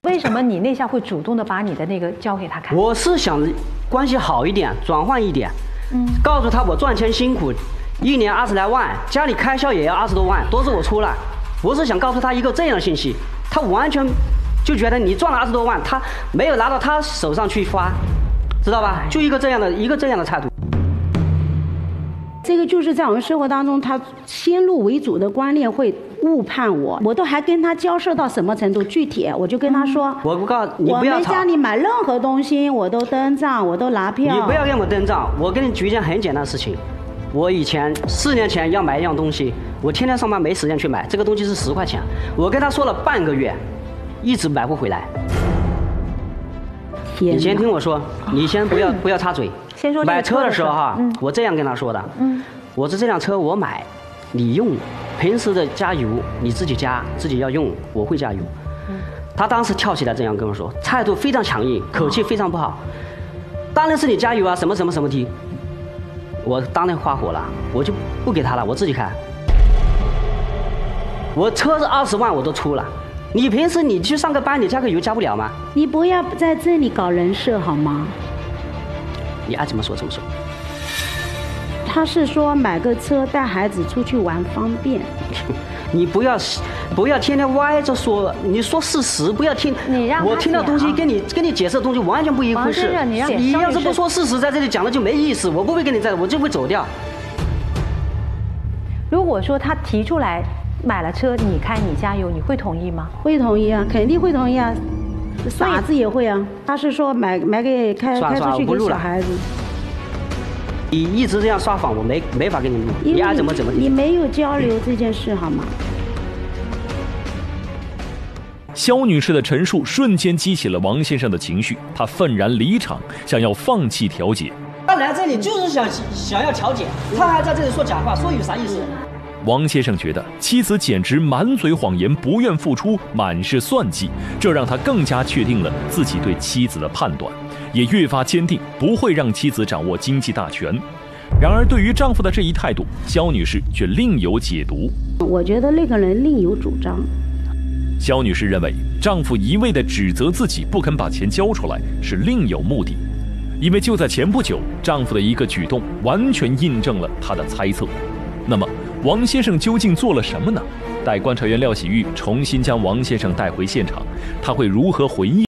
为什么你那下会主动的把你的那个交给他看？ 我是想关系好一点，转换一点，告诉他我赚钱辛苦，1年20来万，家里开销也要20多万，都是我出了。我是想告诉他一个这样的信息，他完全就觉得你赚了20多万，他没有拿到他手上去花，知道吧？就一个这样的态度。 这个就是在我们生活当中，他先入为主的观念会误判我，我都还跟他交涉到什么程度？具体我就跟他说， 我不告你不要吵。 我们家里买任何东西，我都登账，我都拿票。 你不要跟我登账，我跟你举一件很简单的事情。我以前4年前要买一样东西，我天天上班没时间去买，这个东西是10块钱，我跟他说了半个月，一直买不回来。你先听我说，你先不要插嘴。 先说买车的时候哈，我这样跟他说的，我说这辆车我买，你用，平时的加油你自己加，自己要用，我会加油。他当时跳起来这样跟我说，态度非常强硬，口气非常不好。当然是你加油啊，什么的。我当然发火了，我就不给他了，我自己开。我车是20万我都出了，你平时你去上个班，你加个油加不了吗？ 你不要在这里搞人设好吗？ 你爱怎么说怎么说。 他是说买个车带孩子出去玩方便。 你不要天天歪着说，你说事实，不要听。我听到东西跟你解释的东西完全不一回事。你要是不说事实，在这里讲了就没意思，我不会跟你在，我就会走掉。 如果说他提出来买了车你开你加油，你会同意吗？ 会同意啊，肯定会同意啊。傻子也会啊。他是说买给开出去给小孩子。 你一直这样撒谎，我没法跟你录。你爱怎么你没有交流这件事好吗？ 肖女士的陈述瞬间激起了王先生的情绪，他愤然离场，想要放弃调解。 他来这里就是想要调解，他还在这里说假话，说有啥意思？ 王先生觉得妻子简直满嘴谎言，不愿付出，满是算计，这让他更加确定了自己对妻子的判断，也越发坚定不会让妻子掌握经济大权。然而对于丈夫的这一态度，肖女士却另有解读。 我觉得那个人另有主张。 肖女士认为丈夫一味地指责自己不肯把钱交出来是另有目的，因为就在前不久，丈夫的一个举动完全印证了她的猜测。那么王先生究竟做了什么呢？待观察员廖喜玉重新将王先生带回现场，他会如何回应？